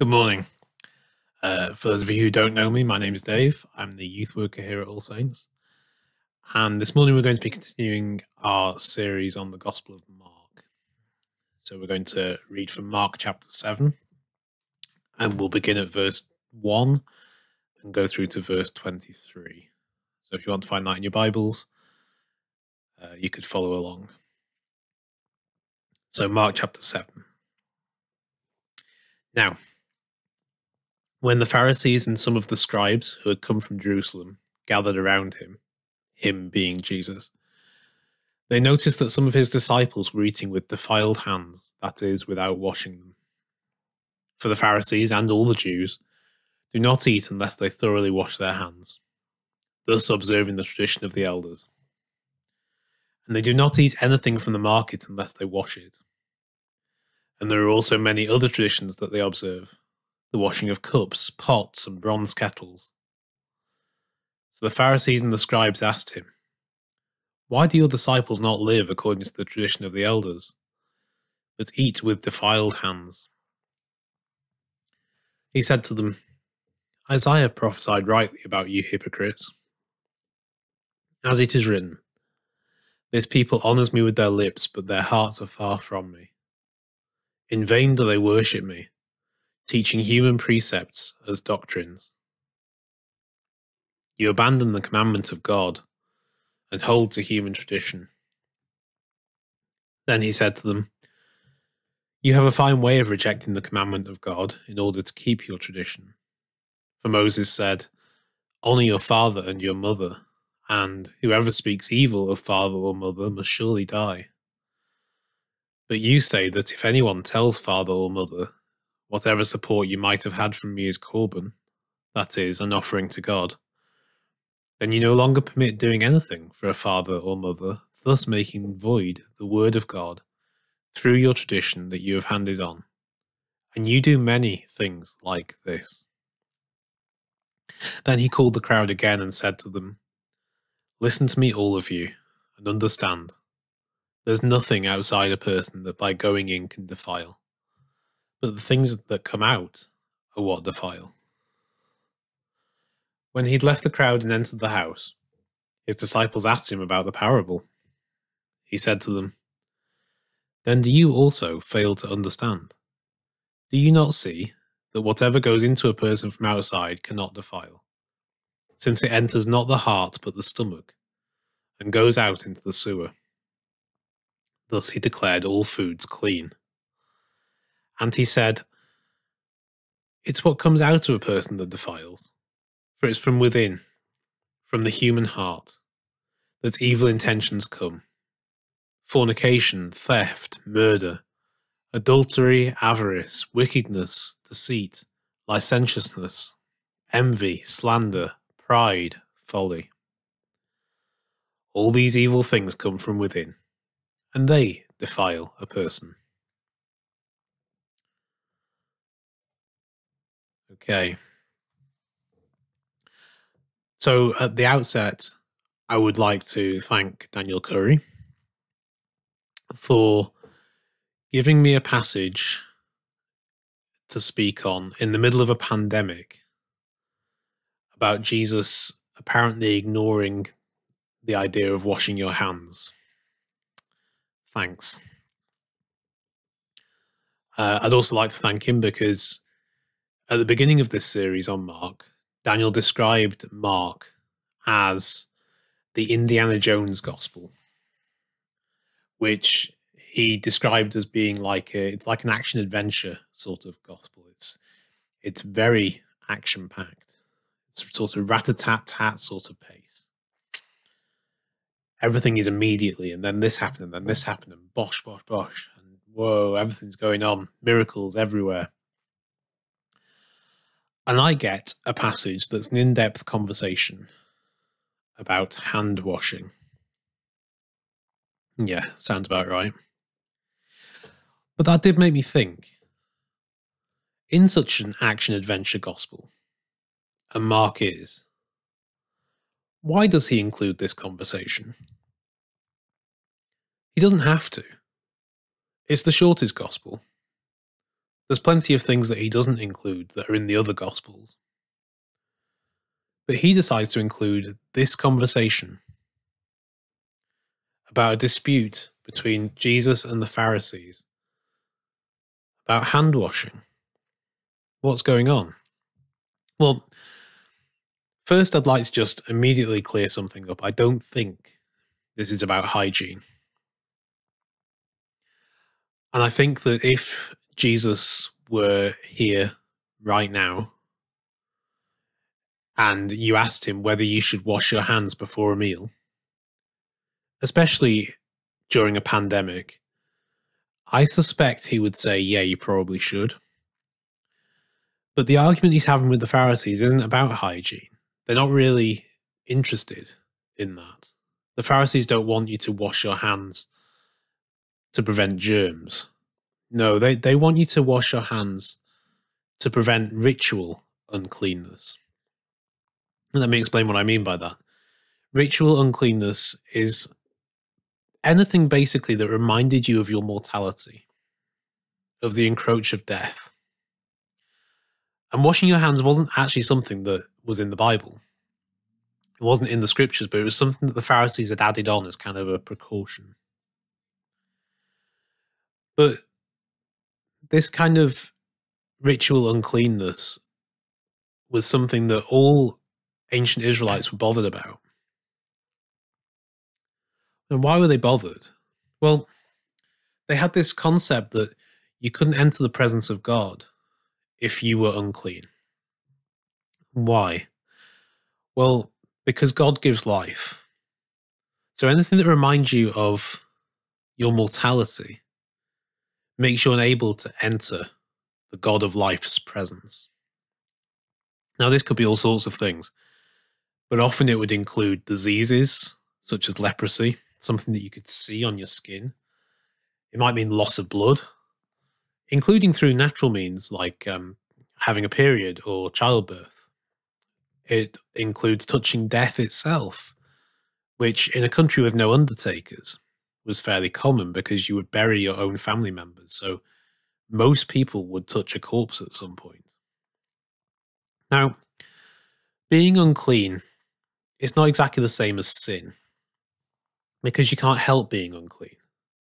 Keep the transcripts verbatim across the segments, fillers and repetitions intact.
Good morning. Uh, for those of you who don't know me, my name is Dave. I'm the youth worker here at All Saints. And this morning we're going to be continuing our series on the Gospel of Mark. So we're going to read from Mark chapter seven, and we'll begin at verse one and go through to verse twenty-three. So if you want to find that in your Bibles, uh, you could follow along. So Mark chapter seven. Now, when the Pharisees and some of the scribes who had come from Jerusalem gathered around him, him being Jesus, they noticed that some of his disciples were eating with defiled hands, that is, without washing them. For the Pharisees and all the Jews do not eat unless they thoroughly wash their hands, thus observing the tradition of the elders. And they do not eat anything from the market unless they wash it. And there are also many other traditions that they observe, the washing of cups, pots, and bronze kettles. So the Pharisees and the scribes asked him, "Why do your disciples not live according to the tradition of the elders, but eat with defiled hands?" He said to them, "Isaiah prophesied rightly about you hypocrites. As it is written, 'This people honours me with their lips, but their hearts are far from me. In vain do they worship me, teaching human precepts as doctrines. You abandon the commandment of God and hold to human tradition.'" Then he said to them, "You have a fine way of rejecting the commandment of God in order to keep your tradition. For Moses said, 'Honour your father and your mother,' and 'Whoever speaks evil of father or mother must surely die.' But you say that if anyone tells father or mother, 'Whatever support you might have had from me is Corban,' that is, an offering to God, then you no longer permit doing anything for a father or mother, thus making void the word of God through your tradition that you have handed on. And you do many things like this." Then he called the crowd again and said to them, "Listen to me, all of you, and understand. There's nothing outside a person that by going in can defile, but the things that come out are what defile." When he'd left the crowd and entered the house, his disciples asked him about the parable. He said to them, "Then do you also fail to understand? Do you not see that whatever goes into a person from outside cannot defile, since it enters not the heart but the stomach, and goes out into the sewer?" Thus he declared all foods clean. And he said, "It's what comes out of a person that defiles, for it's from within, from the human heart, that evil intentions come: fornication, theft, murder, adultery, avarice, wickedness, deceit, licentiousness, envy, slander, pride, folly. All these evil things come from within, and they defile a person." Okay. So at the outset, I would like to thank Daniel Curry for giving me a passage to speak on in the middle of a pandemic about Jesus apparently ignoring the idea of washing your hands. Thanks. Uh, I'd also like to thank him because at the beginning of this series on Mark, Daniel described Mark as the Indiana Jones Gospel, which he described as being like a, it's like an action adventure sort of gospel. It's it's very action packed. It's sort of rat-a-tat-tat sort of pace. Everything is immediately, and then this happened, and then this happened, and bosh, bosh, bosh, and whoa, everything's going on, miracles everywhere. And I get a passage that's an in-depth conversation about hand washing. Yeah, sounds about right. But that did make me think, in such an action-adventure gospel, and Mark is, why does he include this conversation? He doesn't have to. It's the shortest gospel. There's plenty of things that he doesn't include that are in the other Gospels. But he decides to include this conversation about a dispute between Jesus and the Pharisees about hand washing. What's going on? Well, first I'd like to just immediately clear something up. I don't think this is about hygiene. And I think that if Jesus were here right now and you asked him whether you should wash your hands before a meal, especially during a pandemic, I suspect he would say, yeah, you probably should. But the argument he's having with the Pharisees isn't about hygiene. They're not really interested in that. The Pharisees don't want you to wash your hands to prevent germs. No, they, they want you to wash your hands to prevent ritual uncleanness. And let me explain what I mean by that. Ritual uncleanness is anything basically that reminded you of your mortality, of the encroach of death. And washing your hands wasn't actually something that was in the Bible. It wasn't in the scriptures, but it was something that the Pharisees had added on as kind of a precaution. But this kind of ritual uncleanness was something that all ancient Israelites were bothered about. And why were they bothered? Well, they had this concept that you couldn't enter the presence of God if you were unclean. Why? Well, because God gives life. So anything that reminds you of your mortality makes you unable to enter the God of life's presence. Now, this could be all sorts of things, but often it would include diseases such as leprosy, something that you could see on your skin. It might mean loss of blood, including through natural means like um, having a period or childbirth. It includes touching death itself, which in a country with no undertakers was fairly common because you would bury your own family members. So most people would touch a corpse at some point. Now, being unclean is not exactly the same as sin, because you can't help being unclean.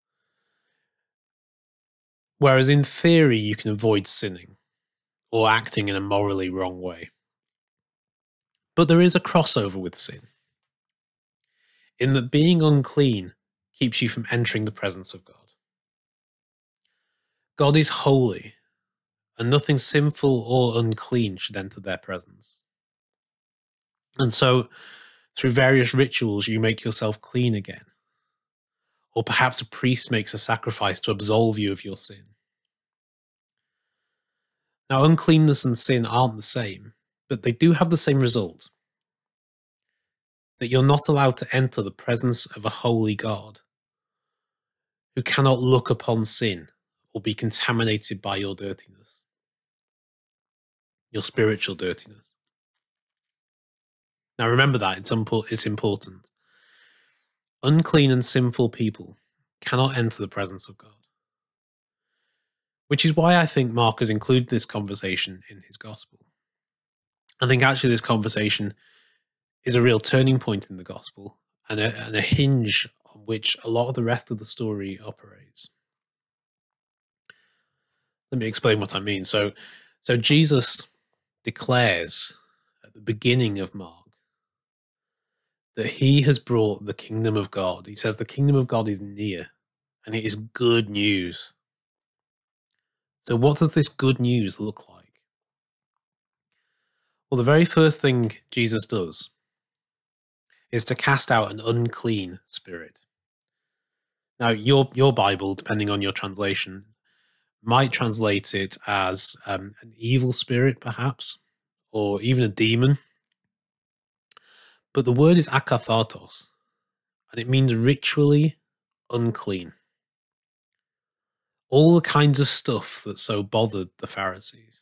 Whereas in theory, you can avoid sinning or acting in a morally wrong way. But there is a crossover with sin, in that being unclean keeps you from entering the presence of God. God is holy, and nothing sinful or unclean should enter their presence. And so, through various rituals, you make yourself clean again. Or perhaps a priest makes a sacrifice to absolve you of your sin. Now, uncleanness and sin aren't the same, but they do have the same result. That you're not allowed to enter the presence of a holy God who cannot look upon sin or be contaminated by your dirtiness, your spiritual dirtiness. Now remember that, it's, it's important. Unclean and sinful people cannot enter the presence of God. Which is why I think Mark has included this conversation in his gospel. I think actually this conversation is a real turning point in the gospel and a, and a hinge on which a lot of the rest of the story operates. Let me explain what I mean. So, so Jesus declares at the beginning of Mark that he has brought the kingdom of God. He says the kingdom of God is near, and it is good news. So what does this good news look like? Well, the very first thing Jesus does is to cast out an unclean spirit. Now, your, your Bible, depending on your translation, might translate it as um, an evil spirit, perhaps, or even a demon. But the word is akathartos, and it means ritually unclean. All the kinds of stuff that so bothered the Pharisees.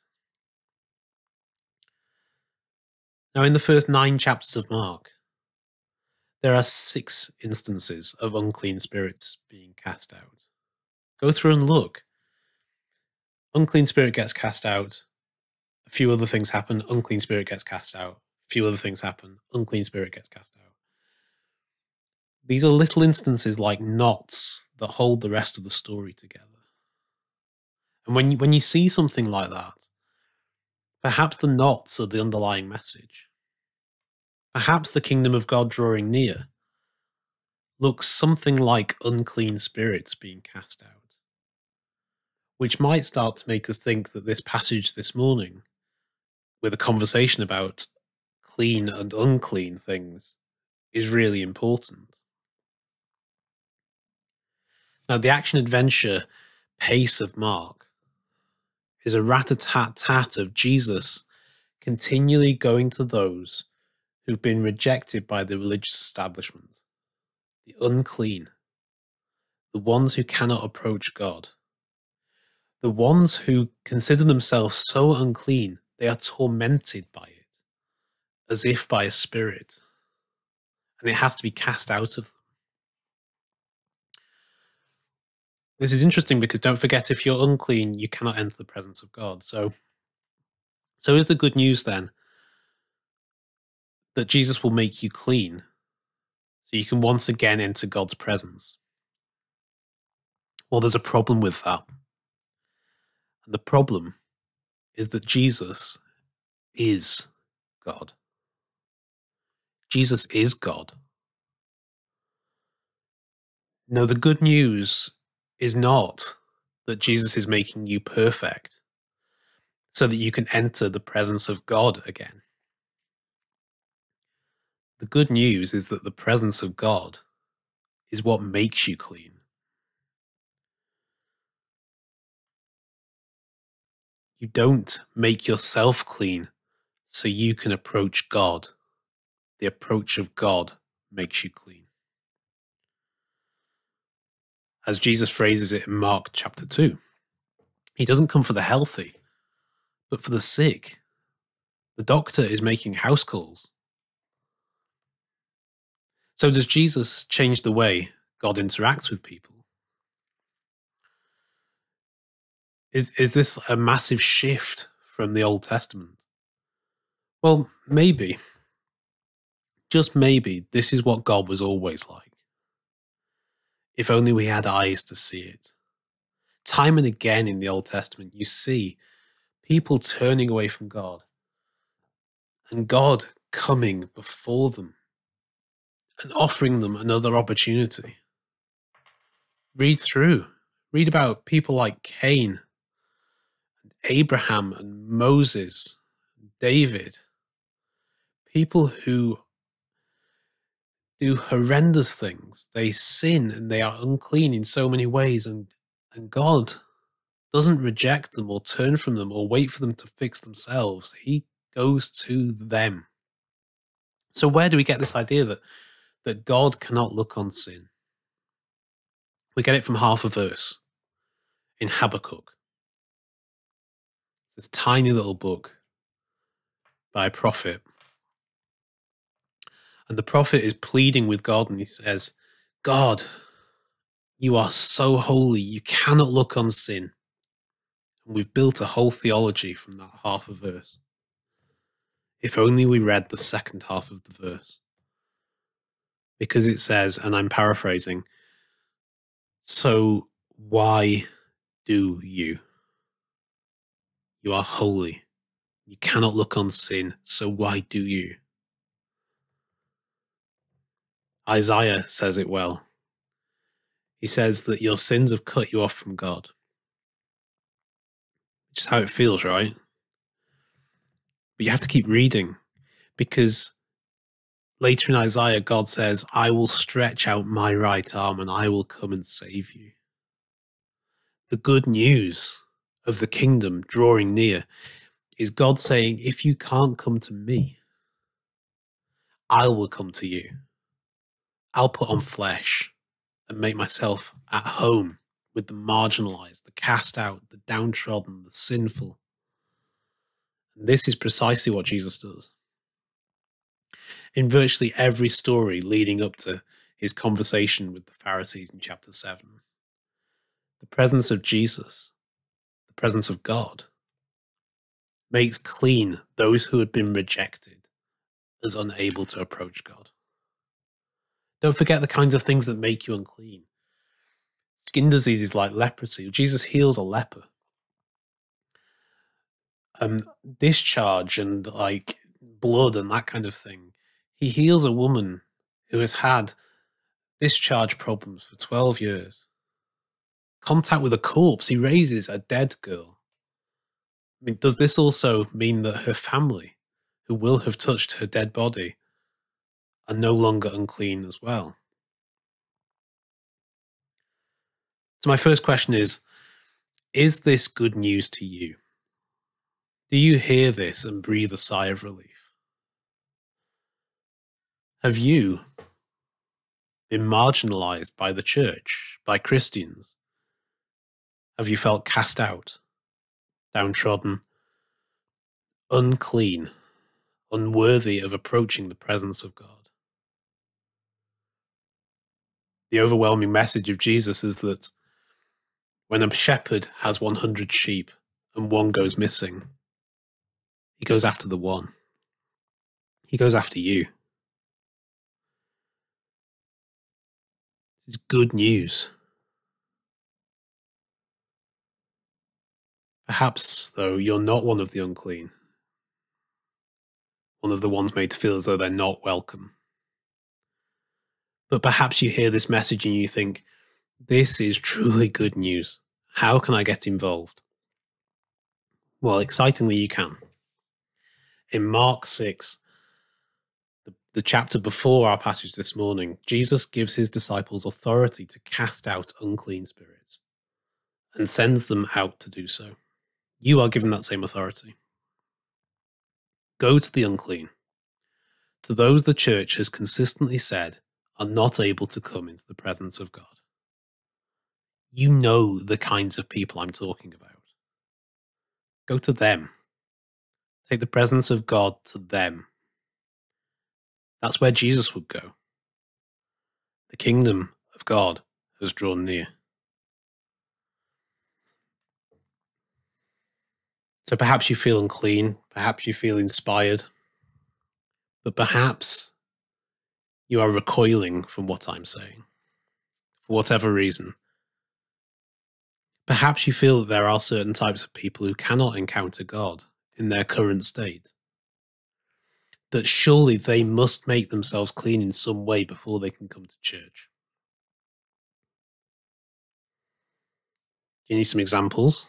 Now, in the first nine chapters of Mark, there are six instances of unclean spirits being cast out. Go through and look. Unclean spirit gets cast out. A few other things happen. Unclean spirit gets cast out. A few other things happen. Unclean spirit gets cast out. These are little instances like knots that hold the rest of the story together. And when you, when you see something like that, perhaps the knots are the underlying message. Perhaps the kingdom of God drawing near looks something like unclean spirits being cast out, which might start to make us think that this passage this morning, with a conversation about clean and unclean things, is really important. Now, the action-adventure pace of Mark is a rat-a-tat-tat of Jesus continually going to those who've been rejected by the religious establishment, the unclean, the ones who cannot approach God, the ones who consider themselves so unclean they are tormented by it, as if by a spirit, and it has to be cast out of them. This is interesting because don't forget, if you're unclean, you cannot enter the presence of God. So, so is the good news then that Jesus will make you clean so you can once again enter God's presence? Well, there's a problem with that. And the problem is that Jesus is God. Jesus is God. No, the good news is not that Jesus is making you perfect so that you can enter the presence of God again. The good news is that the presence of God is what makes you clean. You don't make yourself clean so you can approach God. The approach of God makes you clean. As Jesus phrases it in Mark chapter two, he doesn't come for the healthy, but for the sick. The doctor is making house calls. So does Jesus change the way God interacts with people? Is, is this a massive shift from the Old Testament? Well, maybe. Just maybe this is what God was always like. If only we had eyes to see it. Time and again in the Old Testament, you see people turning away from God and God coming before them and offering them another opportunity. Read through. Read about people like Cain, and Abraham, and Moses, and David. People who do horrendous things. They sin and they are unclean in so many ways, and, and God doesn't reject them or turn from them or wait for them to fix themselves. He goes to them. So where do we get this idea that, that God cannot look on sin? We get it from half a verse in Habakkuk. It's this tiny little book by a prophet. And the prophet is pleading with God, and he says, God, you are so holy, you cannot look on sin. And we've built a whole theology from that half a verse. If only we read the second half of the verse. Because it says, and I'm paraphrasing, so why do you? You are holy. You cannot look on sin, so why do you? Isaiah says it well. He says that your sins have cut you off from God. Which is how it feels, right? But you have to keep reading, because later in Isaiah, God says, I will stretch out my right arm and I will come and save you. The good news of the kingdom drawing near is God saying, if you can't come to me, I will come to you. I'll put on flesh and make myself at home with the marginalized, the cast out, the downtrodden, the sinful. And this is precisely what Jesus does. In virtually every story leading up to his conversation with the Pharisees in chapter seven, the presence of Jesus, the presence of God, makes clean those who had been rejected as unable to approach God. Don't forget the kinds of things that make you unclean. Skin diseases like leprosy. Jesus heals a leper. Um, discharge and like blood and that kind of thing. He heals a woman who has had discharge problems for twelve years. Contact with a corpse. He raises a dead girl. I mean, does this also mean that her family, who will have touched her dead body, are no longer unclean as well? So my first question is, is this good news to you? Do you hear this and breathe a sigh of relief? Have you been marginalized by the church, by Christians? Have you felt cast out, downtrodden, unclean, unworthy of approaching the presence of God? The overwhelming message of Jesus is that when a shepherd has one hundred sheep and one goes missing, he goes after the one. He goes after you. This is good news. Perhaps, though, you're not one of the unclean, one of the ones made to feel as though they're not welcome. But perhaps you hear this message and you think, this is truly good news. How can I get involved? Well, excitingly, you can. In Mark six, the, the chapter before our passage this morning, Jesus gives his disciples authority to cast out unclean spirits and sends them out to do so. You are given that same authority. Go to the unclean, to those the church has consistently said are not able to come into the presence of God. You know the kinds of people I'm talking about. Go to them. Take the presence of God to them. That's where Jesus would go. The kingdom of God has drawn near. So perhaps you feel unclean, perhaps you feel inspired, but perhaps you are recoiling from what I'm saying, for whatever reason. Perhaps you feel that there are certain types of people who cannot encounter God in their current state, that surely they must make themselves clean in some way before they can come to church. Do you need some examples?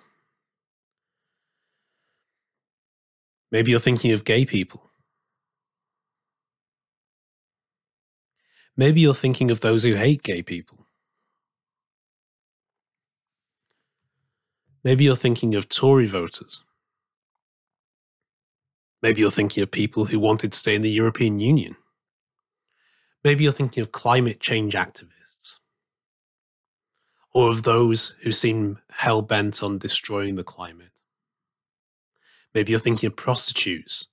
Maybe you're thinking of gay people. Maybe you're thinking of those who hate gay people. Maybe you're thinking of Tory voters. Maybe you're thinking of people who wanted to stay in the European Union. Maybe you're thinking of climate change activists, or of those who seem hell-bent on destroying the climate. Maybe you're thinking of prostitutes.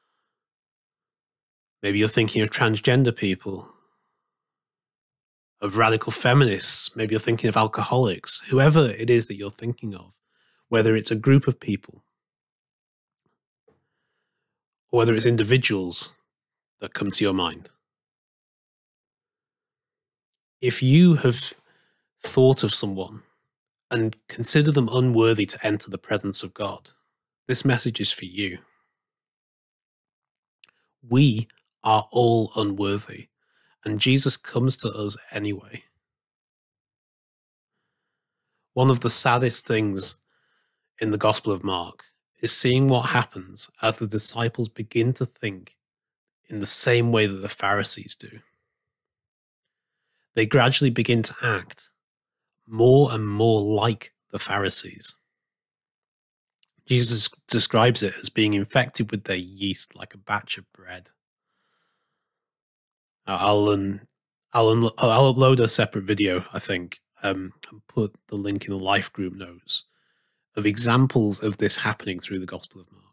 Maybe you're thinking of transgender people, of radical feminists. Maybe you're thinking of alcoholics. Whoever it is that you're thinking of, whether it's a group of people, or whether it's individuals that come to your mind. If you have thought of someone and consider them unworthy to enter the presence of God, this message is for you. We are all unworthy, and Jesus comes to us anyway. One of the saddest things in the Gospel of Mark is seeing what happens as the disciples begin to think in the same way that the Pharisees do. They gradually begin to act more and more like the Pharisees. Jesus describes it as being infected with their yeast like a batch of bread. I'll, um, I'll, I'll upload a separate video, I think, um, and put the link in the Life group notes of examples of this happening through the Gospel of Mark,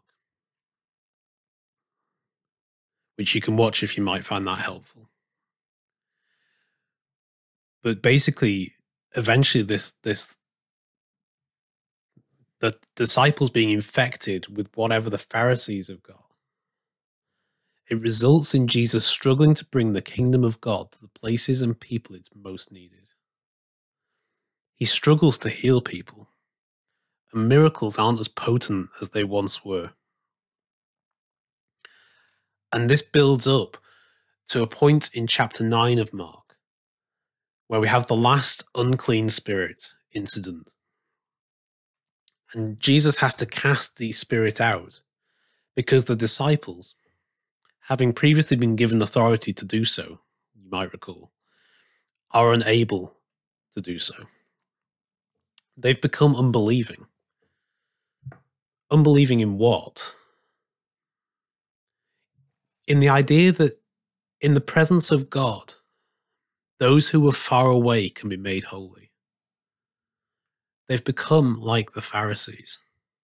which you can watch if you might find that helpful. But basically, eventually this, this the disciples being infected with whatever the Pharisees have got. It results in Jesus struggling to bring the kingdom of God to the places and people it's most needed. He struggles to heal people, and miracles aren't as potent as they once were. And this builds up to a point in chapter nine of Mark, where we have the last unclean spirit incident. And Jesus has to cast the spirit out because the disciples, having previously been given authority to do so, you might recall, are unable to do so. They've become unbelieving. Unbelieving in what? In the idea that in the presence of God, those who were far away can be made holy. They've become like the Pharisees.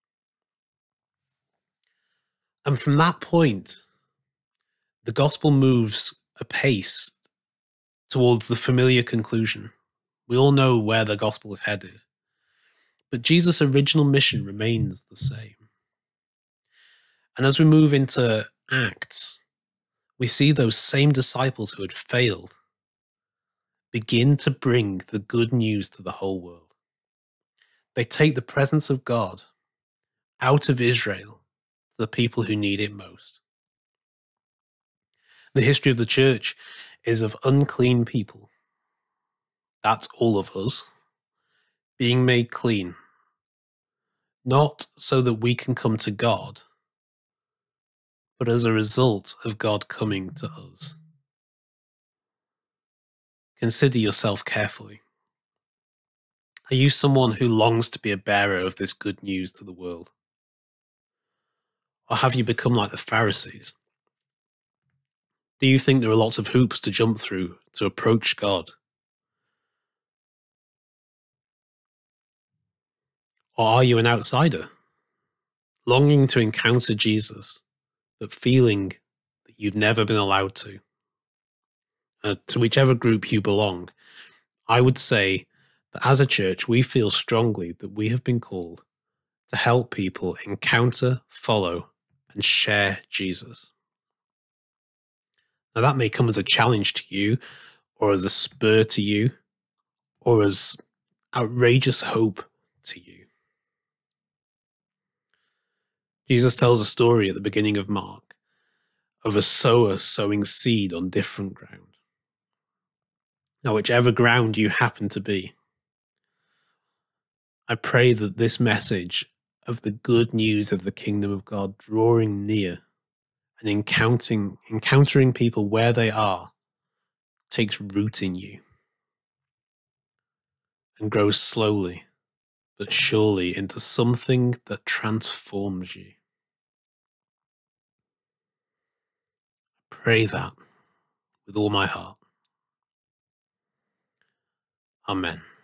And from that point, the gospel moves apace towards the familiar conclusion. We all know where the gospel is headed. But Jesus' original mission remains the same. And as we move into Acts, we see those same disciples who had failed begin to bring the good news to the whole world. They take the presence of God out of Israel to the people who need it most. The history of the church is of unclean people. That's all of us being made clean. Not so that we can come to God, but as a result of God coming to us. Consider yourself carefully. Are you someone who longs to be a bearer of this good news to the world? Or have you become like the Pharisees? Do you think there are lots of hoops to jump through to approach God? Or are you an outsider, longing to encounter Jesus, but feeling that you've never been allowed to? Uh, to whichever group you belong, I would say that as a church, we feel strongly that we have been called to help people encounter, follow, and share Jesus. Now, that may come as a challenge to you, or as a spur to you, or as outrageous hope to you. Jesus tells a story at the beginning of Mark of a sower sowing seed on different ground. Now, whichever ground you happen to be, I pray that this message of the good news of the kingdom of God drawing near and encountering, encountering people where they are takes root in you and grows slowly but surely into something that transforms you. Pray that with all my heart. Amen.